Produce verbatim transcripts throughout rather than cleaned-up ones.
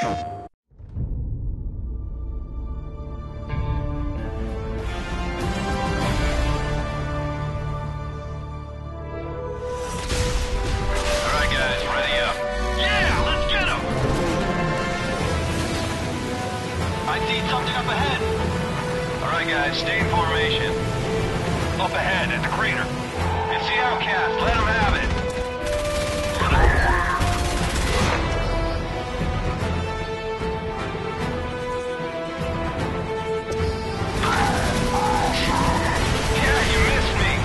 Stay in formation. Up ahead at the crater. It's the outcast. Let them have it. Yeah, you missed me.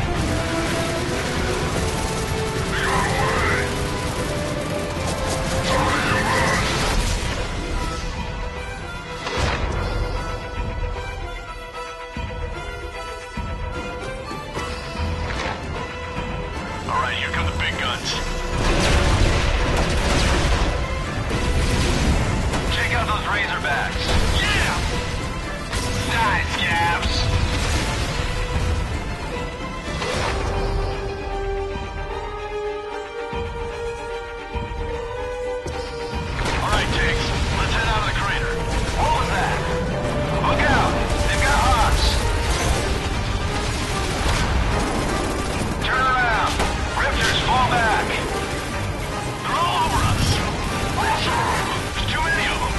Razorbacks. Yeah! Nice, Gabs! Alright, Tiggs. Let's head out of the crater. What was that? Look out! They've got Hawks! Turn around! Rifters, fall back! They're all over us! There's too many of them!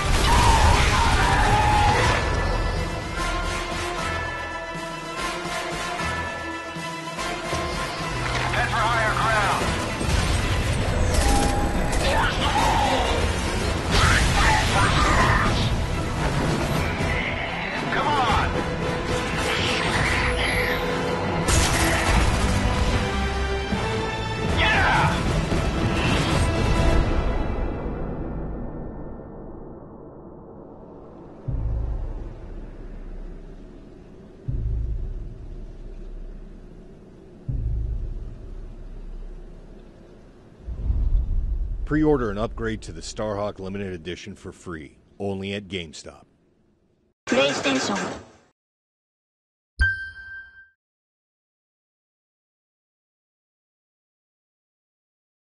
Pre-order an upgrade to the Starhawk Limited Edition for free, only at GameStop. PlayStation